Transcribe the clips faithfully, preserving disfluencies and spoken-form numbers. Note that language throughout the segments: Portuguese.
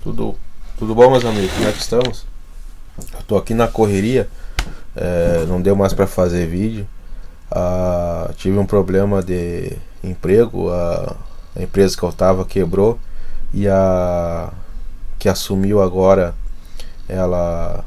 Tudo, tudo bom, meus amigos? Como é que estamos? Eu tô aqui na correria, é, não deu mais para fazer vídeo. Ah, tive um problema de emprego, a, a empresa que eu tava quebrou e a que assumiu agora, ela,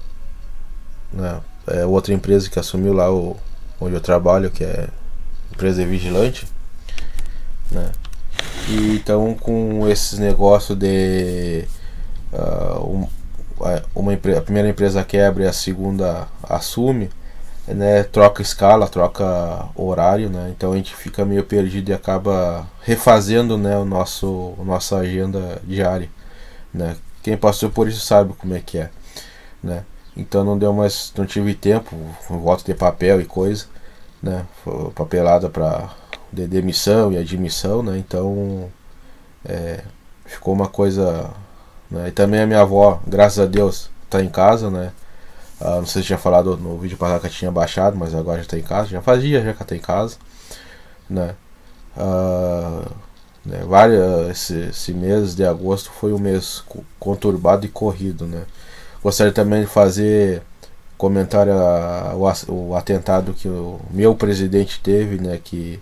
né, é outra empresa que assumiu lá o, onde eu trabalho, que é empresa vigilante, né? E então com esses negócios de uh, um, uma a primeira empresa quebra e a segunda assume, né, troca escala, troca horário, né, então a gente fica meio perdido e acaba refazendo, né, o nosso nossa agenda diária, né. Quem passou por isso sabe como é que é, né. Então não deu mais, não tive tempo, voto de papel e coisa, né, papelada para de demissão e admissão, né, então é, ficou uma coisa, né? E também a minha avó, graças a Deus, tá em casa, né? Ah, não sei se tinha falado no vídeo passado que eu tinha baixado, mas agora já tá em casa. Já fazia, já que ela tá em casa, né? Ah, né, várias, esse, esse mês de agosto foi um mês conturbado e corrido, né? Gostaria também de fazer comentário ao o atentado que o meu presidente teve, né? Que,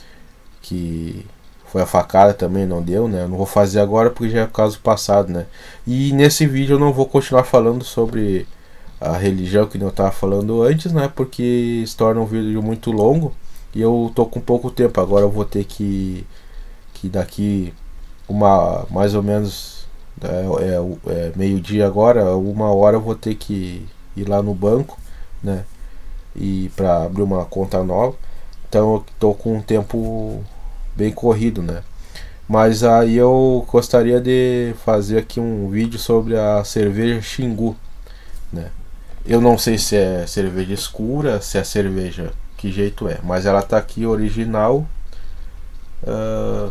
que foi a facada também, não deu, né? Eu não vou fazer agora porque já é caso passado, né? E nesse vídeo eu não vou continuar falando sobre a religião que eu estava falando antes, né? Porque se torna um vídeo muito longo e eu tô com pouco tempo. Agora eu vou ter que, que daqui uma, mais ou menos, é, é, é meio dia agora, uma hora eu vou ter que ir lá no banco, né? E para abrir uma conta nova. Então eu tô com um tempo bem corrido, né? Mas aí eu gostaria de fazer aqui um vídeo sobre a cerveja Xingu, né? Eu não sei se é cerveja escura, se é cerveja, que jeito é, mas ela tá aqui original, uh,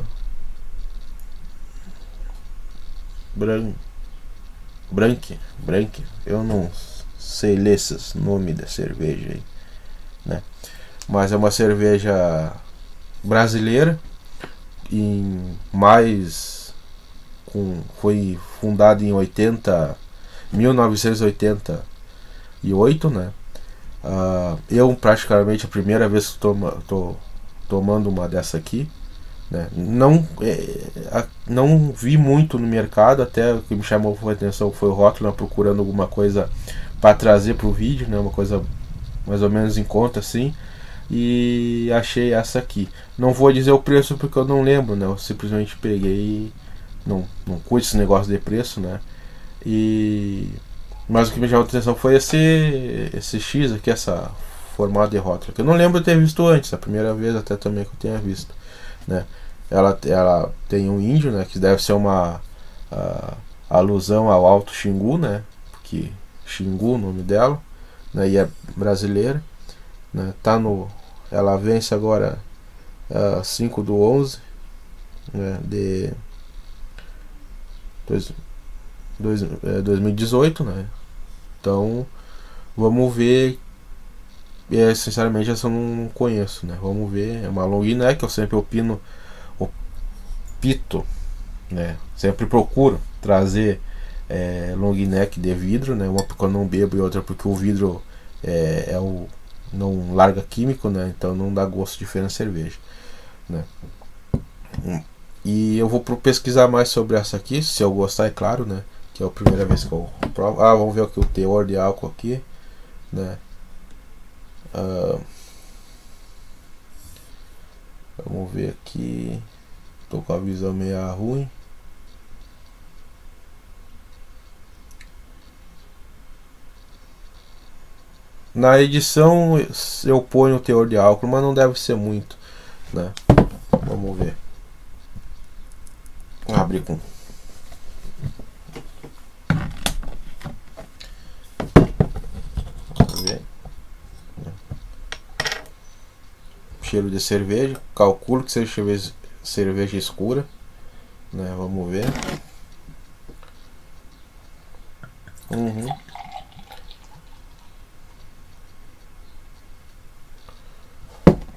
bran, branque, branque, eu não sei ler esses nomes da cerveja aí, né? Mas é uma cerveja brasileira, em mais com, foi fundada em oitenta, mil novecentos e oitenta e oito, né? Uh, eu praticamente a primeira vez que tô, tô tomando uma dessa aqui, né? Não, é, não vi muito no mercado, até o que me chamou a atenção foi o rótulo, né? Procurando alguma coisa para trazer para o vídeo, né? Uma coisa mais ou menos em conta assim. E achei essa aqui. Não vou dizer o preço porque eu não lembro, né? Eu simplesmente peguei e não, não curto esse negócio de preço, né? E mas o que me chamou a atenção foi esse esse X aqui, essa formato de rótulo, que eu não lembro de ter visto antes, a primeira vez até também que eu tenha visto, né? Ela, ela tem um índio, né? Que deve ser uma a, alusão ao Alto Xingu, né? Porque Xingu, o nome dela, né? E é brasileira. Né, tá no, ela vence agora uh, cinco do onze, né, de dois, dois, é, dois mil e dezoito, né? Então vamos ver. É, sinceramente essa eu não conheço, né? Vamos ver. É uma long neck, eu sempre opino, opito, né? Sempre procuro trazer é, long neck de vidro, né? Uma porque eu não bebo e outra porque o vidro é, é o não larga químico, né? Então não dá gosto diferente na cerveja, né? E eu vou pesquisar mais sobre essa aqui, se eu gostar, é claro, né? Que é a primeira vez que eu provo. Ah, vamos ver aqui o teor de álcool aqui, né? Uh, vamos ver aqui. Tô com a visão meio ruim. Na edição eu ponho o teor de álcool, mas não deve ser muito, né? Vamos ver. Vou abrir com Vamos ver. Cheiro de cerveja. Calculo que seja cerveja escura, né? Vamos ver. Uhum.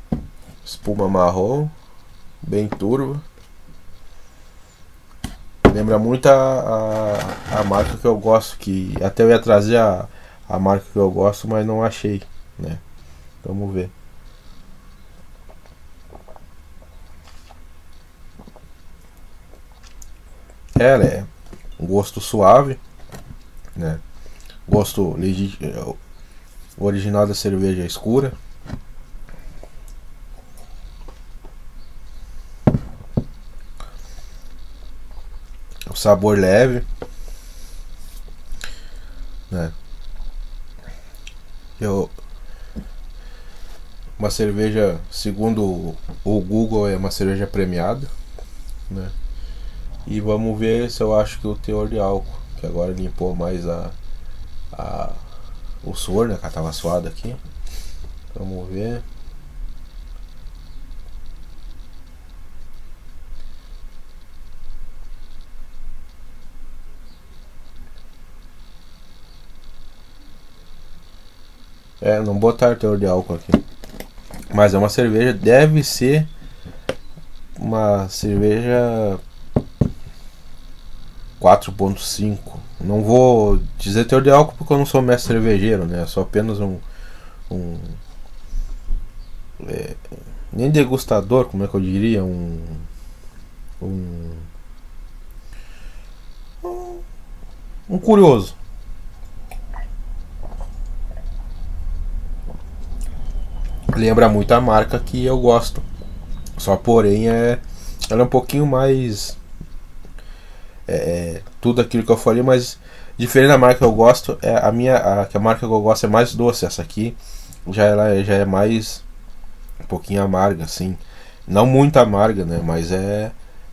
Espuma marrom, bem turva. lembra muito a, a, a marca que eu gosto, que até eu ia trazer a, a marca que eu gosto, mas não achei, né? Vamos ver. Ela é um gosto suave, né? Gosto legítimo. O original da cerveja é escura. O sabor leve, né? Eu, uma cerveja, segundo o Google, é uma cerveja premiada, né? E vamos ver se eu acho que o teor de álcool, que agora limpou mais a, a o suor, né? Que tava suado aqui. Vamos ver. É, não botaram teor de álcool aqui. Mas é uma cerveja, deve ser uma cerveja quatro ponto cinco. Não vou dizer teor de álcool porque eu não sou mestre cervejeiro, né? Eu sou apenas um, um é, nem degustador, como é que eu diria, um um, um curioso. Lembra muito a marca que eu gosto. Só porém é ela é um pouquinho mais é, tudo aquilo que eu falei, mas diferente da marca que eu gosto, é a minha a, que a marca que eu gosto é mais doce. Essa aqui já ela já é mais um pouquinho amarga, assim, não muito amarga, né? Mas é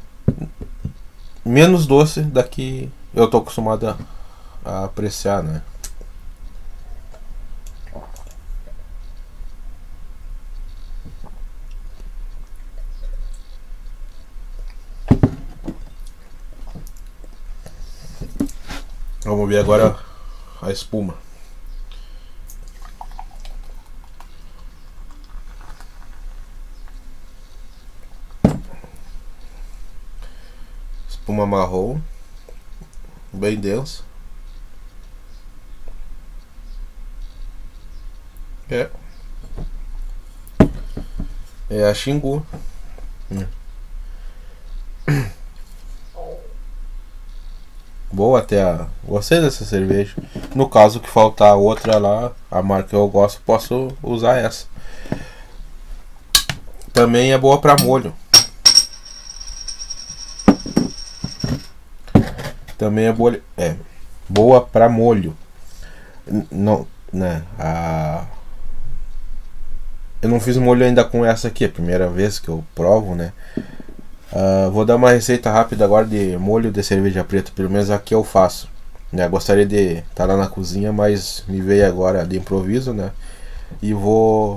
menos doce da que eu tô acostumado a, a apreciar, né? Vamos ver agora a espuma. Espuma marrom, bem densa. É, é a Xingu. Hum. Boa até a. Gostei dessa cerveja. No caso que faltar outra lá, a marca que eu gosto, posso usar essa. Também é boa para molho. Também é boa, é boa para molho. Não, né? A eu não fiz molho ainda com essa aqui, é a primeira vez que eu provo, né? Uh, vou dar uma receita rápida agora de molho de cerveja preta, pelo menos aqui eu faço. Né? Gostaria de estar lá na cozinha, mas me veio agora de improviso, né? E vou,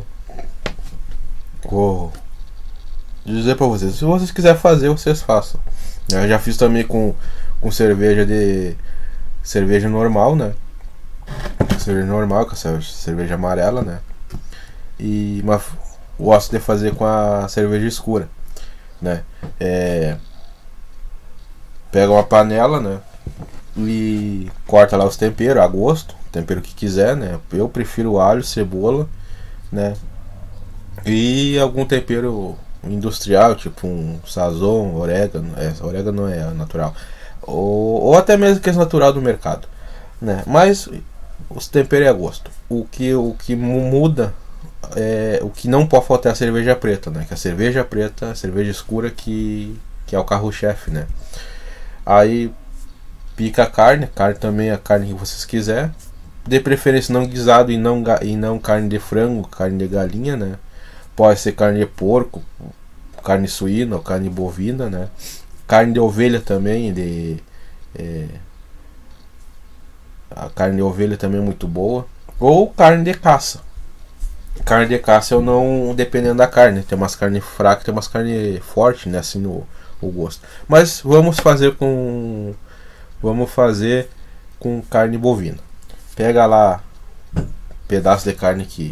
vou dizer para vocês, se vocês quiserem fazer, vocês façam. Eu já fiz também com, com cerveja de cerveja normal, né? Cerveja normal, com essa cerveja amarela, né? E mas gosto de fazer com a cerveja escura, né? É, pega uma panela, né? E corta lá os temperos a gosto, tempero que quiser, né? Eu prefiro alho, cebola, né? E algum tempero industrial, tipo um sazon, orégano, é, orégano é natural, ou, ou até mesmo que é natural do mercado, né? Mas os temperos é a gosto. O que o que muda é o que não pode faltar é a cerveja preta, né? Que a cerveja preta, a cerveja escura que que é o carro-chefe, né? Aí pica a carne, carne também é a carne que vocês quiser, de preferência não guisado e não e não carne de frango, carne de galinha, né? Pode ser carne de porco, carne suína ou carne bovina, né? Carne de ovelha também, de é, a carne de ovelha também é muito boa, ou carne de caça. Carne de caça eu não, dependendo da carne, tem umas carnes fracas, tem umas carnes fortes, né, assim no o gosto. Mas vamos fazer com vamos fazer com carne bovina. Pega lá um pedaço de carne que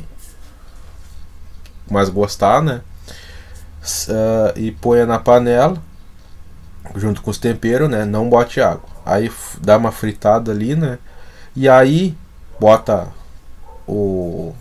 mais gostar, né? Uh, e põe na panela, junto com os temperos, né? Não bote água. Aí dá uma fritada ali, né? E aí bota o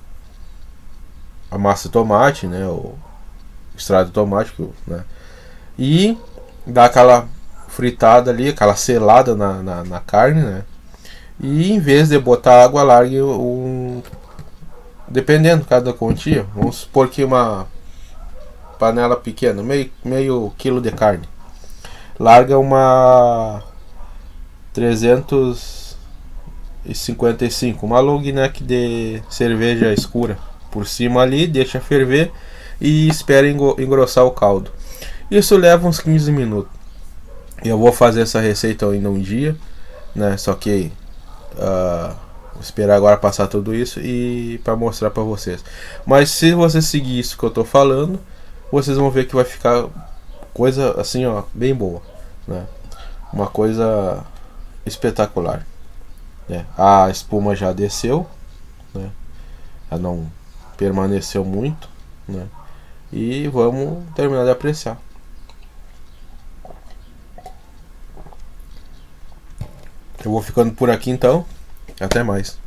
a massa de tomate, né? O extrato de tomate, né? E dá aquela fritada ali, aquela selada na, na, na carne, né? E em vez de botar água, largue um, dependendo cada quantia, vamos supor que uma panela pequena, meio, meio quilo de carne, larga uma trezentos e cinquenta e cinco, uma long neck de cerveja escura por cima ali, deixa ferver e espera engrossar o caldo. Isso leva uns quinze minutos. Eu vou fazer essa receita ainda um dia, né? Só que uh, vou esperar agora passar tudo isso e para mostrar para vocês. Mas se você seguir isso que eu tô falando, vocês vão ver que vai ficar coisa assim, ó, bem boa, né? Uma coisa espetacular, né? A espuma já desceu, né? Ela não permaneceu muito, né? E vamos terminar de apreciar. Eu vou ficando por aqui então. Até mais.